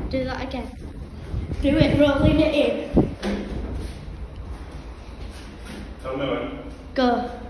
Do that again. Do it, rolling it in. Tell me when. Go.